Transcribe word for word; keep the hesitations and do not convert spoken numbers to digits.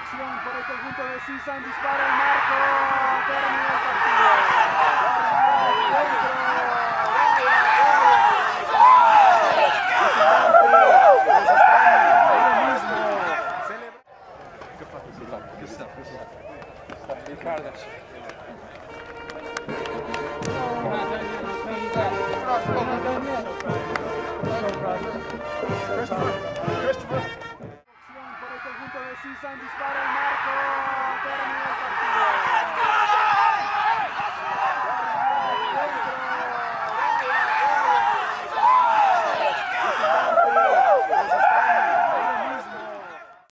Acción por el conjunto de C S U N, dispara el marco, termina el partido. Por el conjunto de C S U N, dispara el marco, termina el partido.